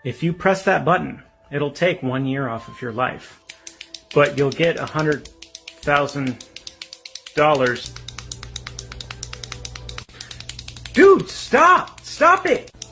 If you press that button, it'll take 1 year off of your life, but you'll get $100,000. Dude, stop! Stop it!